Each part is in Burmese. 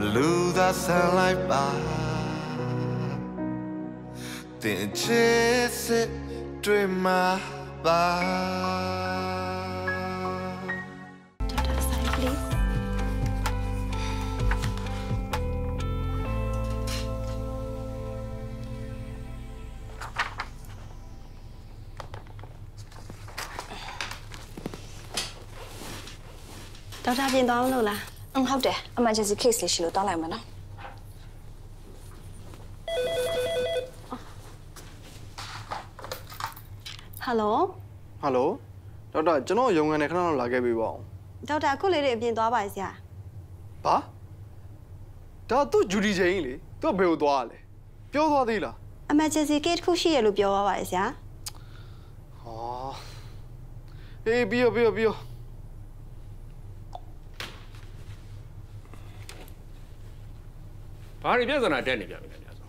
lose that sunlight by. Then chase it, dream my bar. Doctor, sign please. Doctor ပြင်သွားအောင်လို့လားဟုတ်တယ် emergency case လေးရှိလို့တောင်းလိုက်မယ်နော် Hello ဟယ်လိုဒေါက်တာကျွန်တော်ရုံငန်းနဲ့ခဏလောက်လာခဲ့ပေးပါဦး Doctor အခုလေးတွေအပြင်သွားပါဆရာဘာဒါသူ့ duty ချိန်လေသူ့ဘယ်ကိုသွားရလဲပြောသွားသေးလား Emergency case တစ်ခုရှိရလို့ပြောသွားပါတယ်ဆရာဟောအေးပြီးဘာတွေပြဿနာတက်နေပြန်ပြီလဲများဆို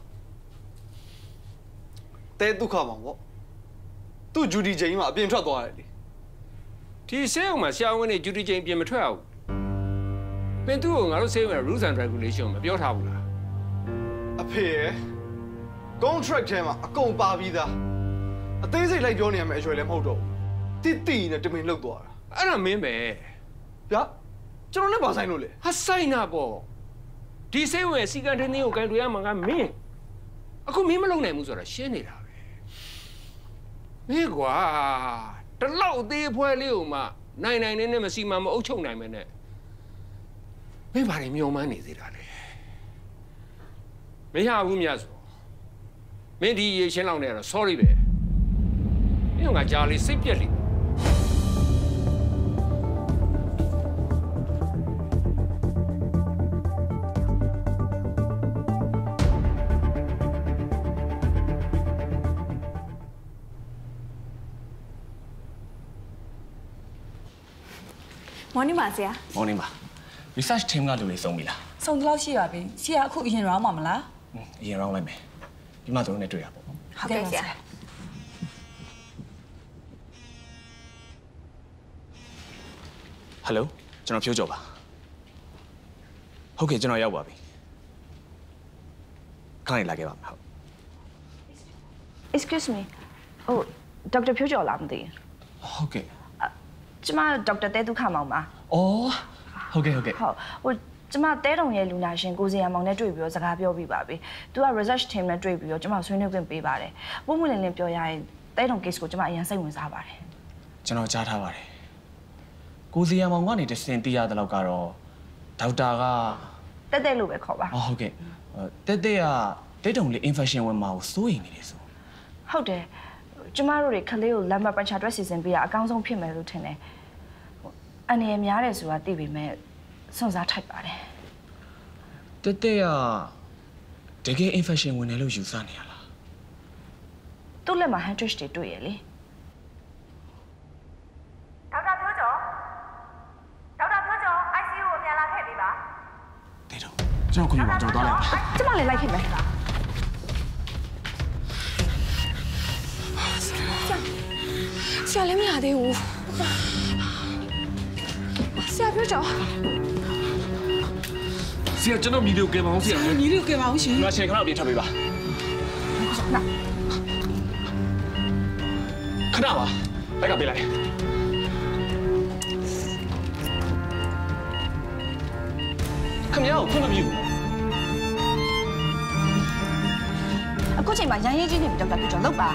တဲဒုက္ခမှာပေါ့သူ့ duty ချိန်မှာအပြင်ထွက်သွားတယ်လေဒီဆေးရုံမှာဆရာဝန်တွေ duty ချိန်ပြင်မထွက်အောင်ပင်သူ့ကိုငါတို့ဆေးရုံရဲ့ rules and regulation မပြောထားဘူးလားအဖေရယ် contract ထဲမှာအကုန်ပါပြီးသားအသေးစိတ်လိုက်ပြောနေရမယ်အရွယ်လည်းမဟုတ်တော့ဘူးတိနဲ့တမင်လောက်သွားတာအဲ့ဒါမင်းပဲဗျာကျွန်တော်လည်းမဆိုင်လို့လေဟာဆိုင်နာပေါ့ဒီဆေးရုံရဲ့စီကံထင်းကိုကန်တွေ့ရမှာကမင်းအခုမင်းမလုံနိုင်ဘူးဆိုတာရှင်းနေတာပဲမင်းကွာတလောက်အသေးဖွဲလေးကိုမှနိုင်နဲ့မစီမံမအုပ်ချုပ်နိုင်မယ်နဲ့မင်းဘာတွေမျောမှန်းနေသေးတာလဲမရဘူးမြတ်ဆိုမင်းဒီရေရှင်းလောက်နေတော့ sorry ပဲမင်းကကြားလေးစိတ်ပြက်လိ morning ပါဆရာ morning ပါ research team ကလူတွေစုံပြီလားစုံတော့ရှိပါပြီဆရာအခုအရင် round မှာမလားအရင် round လိုက်မယ်ပြီးမှသူတို့နဲ့တွေ့ရပေါ့ဟုတ်ကဲ့ဆရာ hello ကျွန်တော်ဖြိုးကြော်ပါဟုတ်ကဲ့ကျွန်တော်ရောက်ပါပြီခဏလာခဲ့ပါမယ်ဟုတ် excuse me ဟိုဒေါက်တာဖြိုးကျော်လားမသိဘူးဟုတ်ကဲ့ကျမဒေါက်တာတဲဒုက္ခမောင်ပါအော်ဟုတ်ကဲ့ဟိုကျမတဲတုံရဲ့လူနာရှင်ကိုစီယာမောင်နဲ့တွေ့ပြီးတော့စကားပြောပြီးပါပြီသူက research team နဲ့တွေ့ပြီးတော့ကျမဆွေးနွေးခွင့်ပေးပါတယ်ပုံမှန်လင်းပြောရရင်တဲတုံ case ကိုကျမအရင်စိတ်ဝင်စားပါတယ်ကျွန်တော်ကြားထားပါတယ်ကိုစီယာမောင်ကနေတစင်သိရတဲ့လောက်ကတော့ဒေါက်တာကတက်လို့ပဲခေါ်ပါဟုတ်ကဲ့တက်ကတဲတုံလေး infection ဝင်မှာကိုစိုးရိမ်နေတယ်ဆိုဟုတ်တယ်ကျမတို့တွေခလေးကိုလမ်းမပန်ချတွက်စီစဉ်ပေးတာအကောင်းဆုံးဖြစ်မယ်လို့ထင်တယ်အနေရများတယ်ဆိုတာသိပေမဲ့စွန့်စားထိုက်ပါတယ်တက်တကယ် infection ဝင်တယ်လို့ယူဆနေရလားသူ့လက်မှာ handrich တွေတွေ့ရလေဒေါက်တာပြောကျော် ICU ကိုပြန်လာခဲ့ပြီပါတေတော့ကျွန်တော်ခွင့်ပြုပါကျွန်တော်သွားလိုက်ပါကျမလည်းလိုက်ခဲ့မယ်ဆရာလည်းမလာသေးဘူးဆရာပြောကြောဆရာကျွန်တော်မီဒီယိုကင်ပါအောင်ဆရာမီဒီယိုကင်ပါအောင်ရှင်ရွာရှင်ခဏအပြင်ထွက်ပေးပါခဏပါလက်ကပေးလိုက်ခမရကိုခွင့်မပြုဘူးအခုချိန်မှာရန်ရေးကြီးနေပြီဒေါက်တာပြောကြောလောက်ပါ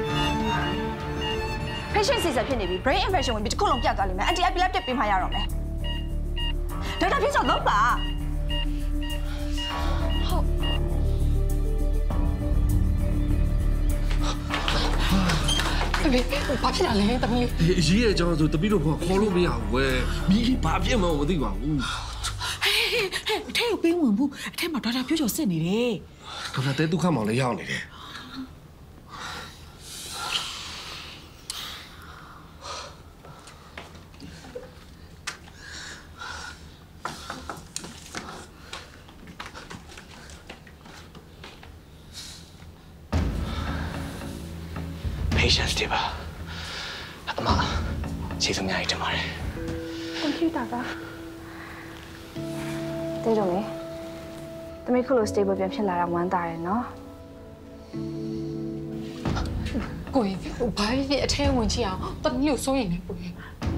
patient စီဆက်ဖြစ်နေပြီ brain infection ဝင်ပြီးတစ်ခုလုံးပြတ်သွားလိမ့်မယ် anti epileptic ပေးမှရတော့မယ်ဒေါက်တာပြောကြောလောက်ပါဟုတ်ဘာဖြစ်လာလဲတမီးအရေးရဲ့အကြောင်းဆိုတပီးတို့ခေါ်လို့မရဘူးဝဲမီးဘာဖြစ်မှမသိပါဘူးဟဲ့အထက်ကိုပေးဝင်ဘူးအထက်မှာဒေါက်တာပြောကြောစစ်နေတယ်ဒေါက်တာတဲဒုက္ခမောင်လည်းရောက်နေတယ် patience တွေပါအမခြေစုံများကြီးတင်ပါတယ် computer ကတဲတော့လေသမီးခုလို stable ပြန်ဖြစ်လာတာဝမ်းသာတယ်နော်ကိုကြီးဘာဖြစ်အထဲဝင်ကြည့်အောင်တမီးကိုစိုးရင်လည်းကိုကြီး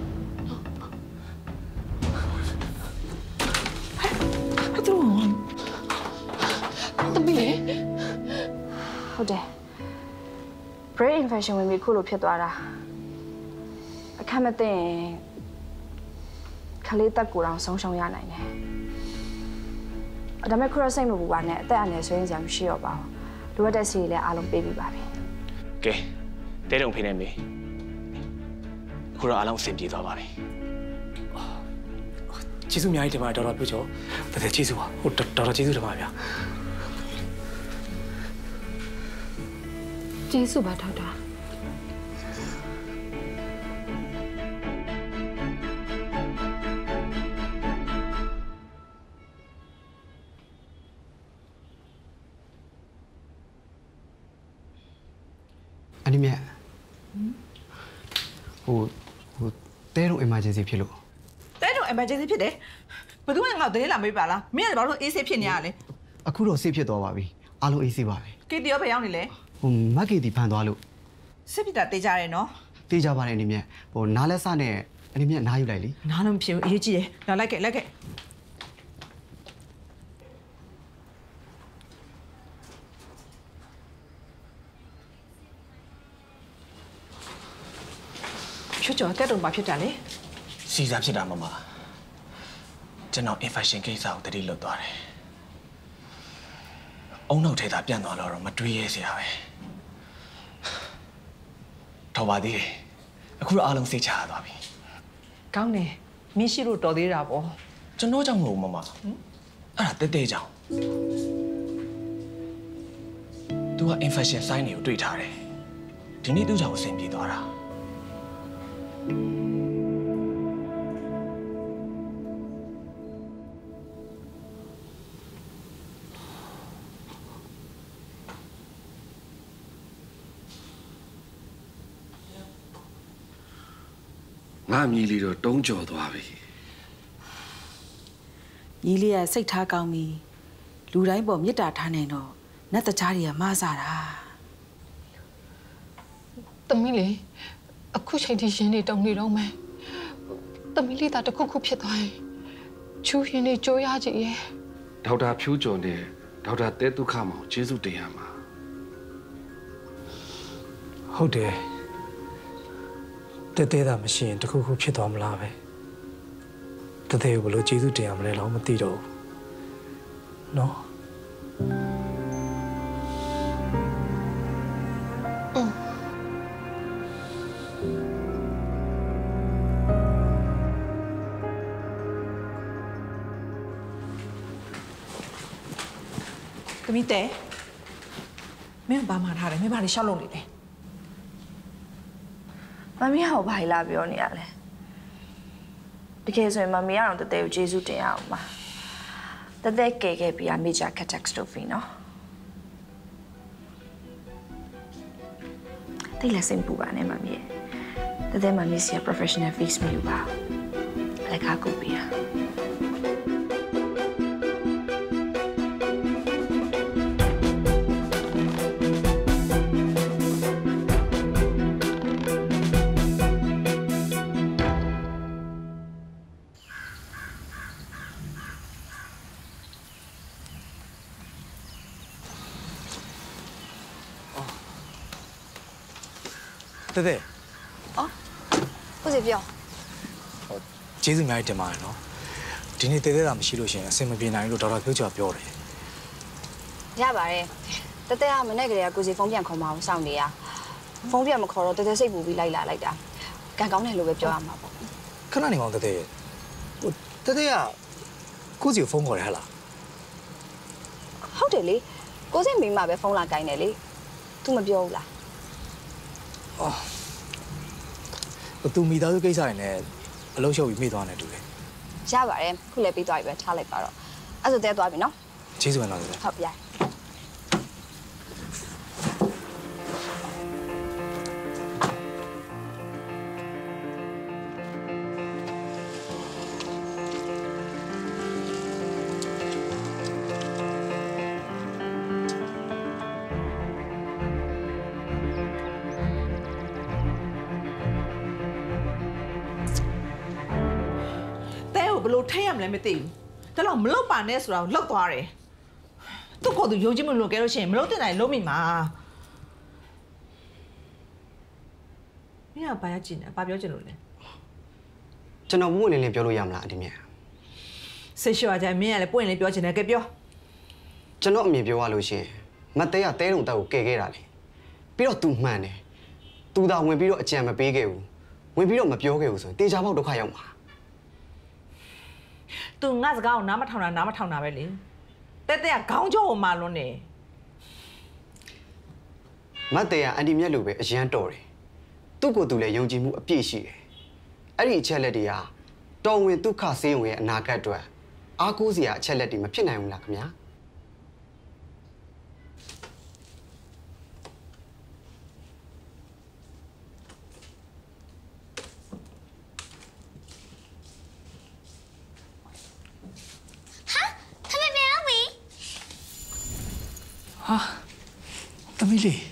ဘာတို့တမီးလေဟုတ်တယ် brain infection ဝင်ပြီးခုလိုဖြစ်သွားတာအခက်မသိရင်ခလေးတက်ကိုတောင်ဆုံးရှုံးရနိုင်တယ်ဒါပေမဲ့ခုရစိတ်မပူပါနဲ့အသက်အန္တရာယ်ဆိုရင်ကြာမရှိတော့ပါဘူးလိုအပ်တဲ့စီလည်းအားလုံးပေးပြီးပါပြီကဲတဲတုံဖေးနေမေခုတော့အားလုံးအဆင်ပြေသွားပါပြီကျေးဇူးအများကြီးတင်ပါတယ်ဒေါက်တာပြောကျော်တကယ်ကျေးဇူးပါဟိုဒေါက်တာကျေးဇူးတင်ပါဗျာကျေးဇူးပါဒေါက်တာအနိမြတ်ဟိုတဲတော့ emergency ဖြစ်လို့တဲတော့ emergency ဖြစ်တယ်ဘယ်သူမှငါ့ကိုတင်းလာမေးပါလားမင်းကဘာလို့အေးဆေးဖြစ်နေရလဲအခုတော့ဆေးဖြစ်သွားပါပြီအားလုံးအေးဆေးပါပဲကီတီရောဘယ်ရောက်နေလဲဟိုမက်ကီတီဖန်သွားလို့စစ်ဖြစ်တာတေးကြရဲနော်တေးကြပါတယ်အနိမြတ်ဟိုနားလက်စနဲ့အနိမြတ်နားယူလိုက်လေနားလုံးမဖြစ်ဘူးအရေးကြီးတယ်လာလိုက်ခဲ့ချွတ်ကျော်တက်တော့ဘာဖြစ်တာလဲစီစာဖြစ်တာမမကျွန်တော် infection ကိစ္စကိုတတိလွတ်သွားတယ်အုံနောက်ထဲသာပြန့်သွားတော့မတွေးရဲစရာပဲတော်ပါသေးတယ်အခုတော့အားလုံးစိတ်ချရသွားပြီကောင်းတယ်မင်းရှိလို့တော်သေးတာပေါ့ကျွန်တော်ကြောင့်မဟုတ်မမအဲ့ဒါတဲတဲကြောင့်သူက infection sign တွေကိုတွေ့ထားတယ်ဒီနေ့သူ့ကြောင့်အဆင်ပြေသွားတာငါမြည်လေးတော့တုံးကြော်သွားပြီညီလေးကစိတ်ထားကောင်းပြီလူတိုင်းပေါ်မေတ္တာထားနိုင်တော့နတ်တကြားတွေကမဆတာတမီးလေအခုချိန်ထိရှင်နေတုံနေတော့မယ်တမီးလေးသာတစ်ခုခုဖြစ်သွားရင်ချူရင်နေကြိုးရကြည့်ရဲ့ဒေါက်တာဖြူးကျော်နဲ့ဒေါက်တာတဲဒုက္ခမောင်ကျေးဇူးတင်ရမှာဟုတ်တယ်တဲတဲတာမရှိရင်တခုခုဖြစ်သွားမလားပဲတဲတဲကိုဘယ်လိုကျေးဇူးတင်ရမလဲတော့မသိတော့ဘူးနော်တမီးတဲမင်းဘာမှထားတယ်မင်းဘာလို့ရှောက်လို့နေလဲမမီးဟောဘာလာပြောနေရလဲတကယ်ဆိုရင်မမီးကတော့တတဲကိုကျေးဇူးတင်ရအောင်ပါတတဲကဲခဲ့ပြီးအမေဂျာ catastrophe နော်တိတ်လက်စင်ပူပါနဲ့မမီးရဲ့တတဲမမီးစီ professional fix မယူပါလက်ကားကိုပြရတဲတဲအော်ကိုစီပြောကျေးဇူးအများကြီးတင်ပါတယ်နော်ဒီနေ့တဲတဲတာမရှိလို့ရှိရင်အဆင်မပြေနိုင်လို့ဒေါက်တာပြောကျော်ပြောတယ်ရပါတယ်တတဲကမနေ့ကလေးကကိုစီဖုန်းပြန်ခေါ်မအောင်စောင့်နေရဖုန်းပြန်မခေါ်တော့တတဲစိတ်ပူပြီးလိုက်လာလိုက်တာကံကောင်းတယ်လို့ပဲပြောရမှာပေါ့ခဏနေအောင်တဲတဲဟိုတဲတဲကကိုစီကိုဖုန်းခေါ်တယ်ဟဲ့လားဟုတ်တယ်လေကိုစိမိမပဲဖုန်းလာကိုင်းတယ်လေ तू မပြောဘူးလားအော်သူမိသားစုကိစ္စတွေနဲ့အလုံးရှုပ်ပြီးမိသွားတယ်တူတယ်ရပါတယ်ခုလည်းပြီးသွားပြီပဲထားလိုက်ပါတော့အဲ့ဆိုတဲသွားပြီနော်ကျေးဇူးပါနော်ဟုတ်ပြီလို့ထိရမလဲမသိဘူးဒါတော့မလုပ်ပါနဲ့ဆိုတော့လောက်သွားတယ်သူ့ကိုယ်သူယုံကြည်မှုလွန်ကဲလို့ရှိရင်မလုပ်တဲ့နိုင်လုံးမိမှာမင်းကဘာရကြည့်နေဘာပြောချင်လို့လဲကျွန်တော်ဘူးဝင်လင်းပြောလို့ရမလားအဒီမြတ်ဆေးရှော့ကြမင်းကလည်းပွင့်လေးပြောချင်တယ်ကဲပြောကျွန်တော်အမြင်ပြောရလို့ရှိရင်မတဲကတဲတုံတက်ကိုကယ်ခဲ့တာလေပြီးတော့ तू မှန်တယ် तू သာဝင်ပြီးတော့အကြံမပေးခဲ့ဘူးဝင်ပြီးတော့မပြောခဲ့ဘူးဆိုရင်တေချာပေါက်ဒုက္ခရောက်မှာ तू ငါစကားကိုနားမထောင်တာပဲလေတဲကခေါင်းကြောကိုမာလွန်းနေမတဲကအန်တီမြတ်လိုပဲအရန်တော်တယ်သူ့ကိုယ်သူလည်းယုံကြည်မှုအပြည့်ရှိတယ်အဲ့ဒီအချက်လက်တွေကတော်ဝင်ဒုက္ခဆေးရုံရဲ့အနာဂတ်အတွက်အားကိုးစရာအချက်လက်တွေမဖြစ်နိုင်ဘူးလားခင်ဗျာဟာသမီးလေး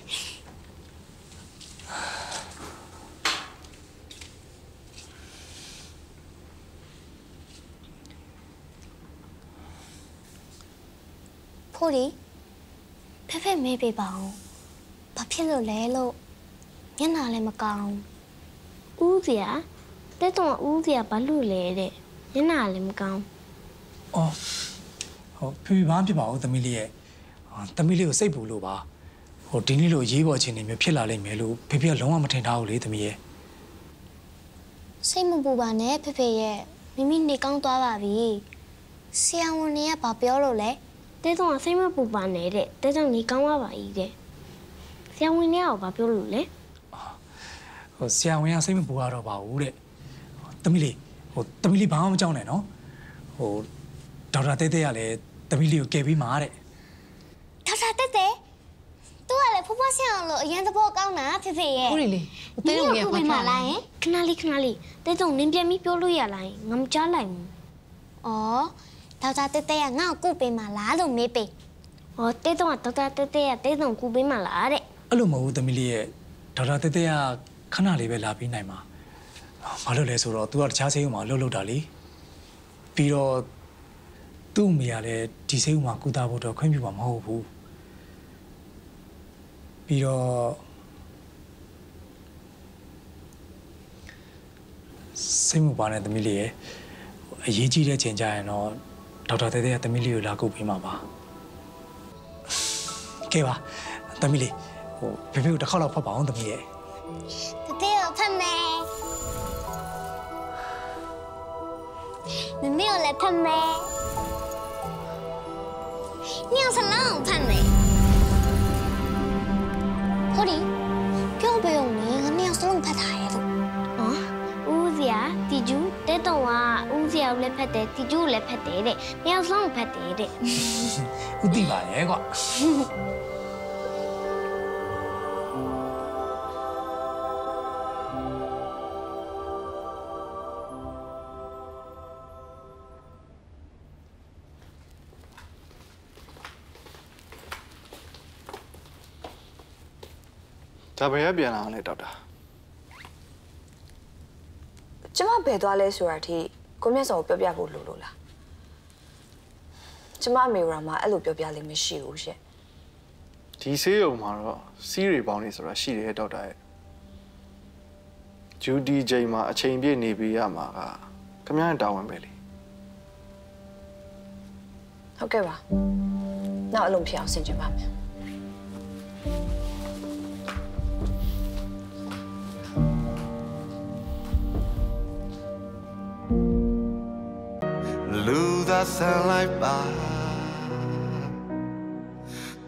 ဖိုးဒီဖေမေးပေးပါဦးဘာဖြစ်လို့လဲလို့မျက်နှာလည်းမကောင်းဦးစရာတဲ့တော့ဦးစရာဘာလို့လဲတဲ့မျက်နှာလည်းမကောင်းအော်ဟိုဖေဘာဖြစ်ပါဦးသမီးလေးရဲ့သမီးလေးကိုစိတ်ပူလို့ပါဟိုဒီနေ့လိုရေးပေါ်ခြင်းတွေမျိုးဖြစ်လာလိမ့်မယ်လို့ဖေကလုံးဝမထင်ထားဘူးလေသမီးရဲ့စိတ်မပူပါနဲ့ဖေရဲ့မိမိနေကောင်းသွားပါပြီဆရာဝန်တွေကဘာပြောလို့လဲတဲ့တော့စိတ်မပူပါနဲ့တဲ့တဲ့တော့နေကောင်းသွားပါပြီတဲ့ဆရာဝန်တွေကဘာပြောလို့လဲဟိုဆရာဝန်ကစိတ်မပူရတော့ပါဘူးတဲ့သမီးလေးဟိုသမီးလေးဘာမှမကြောက်နဲ့နော်ဟိုဒေါက်တာတဲတဲကလည်းသမီးလေးကိုကယ်ပြီးမှာတဲ့ဒေါက်တာတဲတဲသူကလည်းဖဖဆရာလို့အရင်သဘောကောင်းတာဖေရဲ့ဟုတ်လေတဲတော့ငယ်ခွာထားလာရင်ခဏလေးတဲတော့နင်းပြန်ပြီးပြောလို့ရလားငါမကြားလိုက်ဘူးအော်ဒေါက်တာတဲတဲကငါ့ကိုကုပေးမှလားလို့မေးပေး။အော်တဲတော့ဒေါက်တာတဲတဲကတဲတော့ကုပေးမှလားတဲ့။အဲ့လိုမဟုတ်ဘူးသမီးလေးရဲ့ဒေါက်တာတဲတဲကခဏလေးပဲလာပြီးနိုင်မှာ။ဘာလို့လဲဆိုတော့ तू ကတခြားဆေးရုံမှာလှုပ်တာလေ။ပြီးတော့သူ့အမေကလည်းဒီဆေးရုံမှာကုသဖို့တော့ခွင့်ပြုမှာမဟုတ်ဘူး။ပြီးတော့စိတ်မပါနဲ့သမီးလေးရဲ့အရေးကြီးတဲ့ချိန်ကြရင်တော့ဒေါက်တာတဲတဲကသမီးလေးကိုလာကုပေးမှာပါကဲပါသမီးလေးဟိုဖေဖေကိုတစ်ခေါက်လောက်ဖတ်ပါအောင်သမီးရဲ့တဲတဲကိုဖတ်မယ်မမေကိုလည်းဖတ်မယ်ညောင်စလုံးဖတ်မယ်ဟိုဒီပြောပေးအောင်လေငါညောင်စလုံးဖတ်ထားရဲ့လို့ဦးစရာတီကျူတဲတော့ကဦးစရာကိုလည်းဖတ်တယ်တီကျူကိုလည်းဖတ်တယ်တဲ့ညောင်စလုံးဖတ်တယ်တဲ့ဦးသိပါရဲ့ကွာဒါဘယ်ရပြန်လာလဲဒေါက်တာကျမဘယ်သွားလဲဆိုတာထိကိုမြတ်စောကိုပြောပြဖို့လိုလို့လားကျမအမေရောမှာအဲ့လိုပြောပြလိမ့်မရှိဘူးရှင့်ဒီဆေးရုံမှာတော့စီးရီပေါင်းနေဆိုတာရှိတယ်ဒေါက်တာရဲ့ဂျူဒီဂျိန်မှာအချိန်ပြည့်နေပြီးရမှာကခမရတာဝန်ပဲလေဟုတ်ကဲ့ပါနောက်အလုံးဖြစ်အောင်ဆင်ခြင်ပါမယ်လူသာဆန်လိုက်ပါတင်ချစ်စစ်တွေ့မှာပါဟိုဒီပြောပေးအောင်လေငါညောင်စလုံးဖတ်ထားရဲ့လို့